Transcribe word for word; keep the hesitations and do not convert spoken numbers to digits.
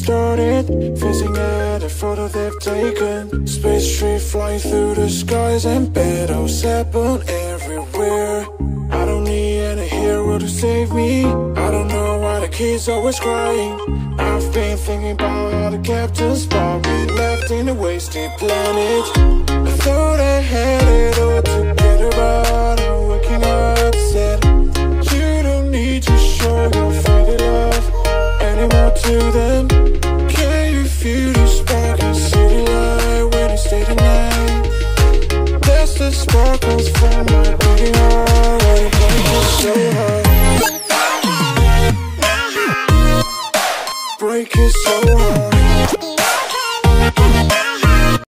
started, facing at a photo they've taken. Space tree flying through the skies, and battles happen everywhere. I don't need any hero to save me. I don't know why the kid's always crying. I've been thinking about how the captain's spot we left in a wasted planet. I thought I had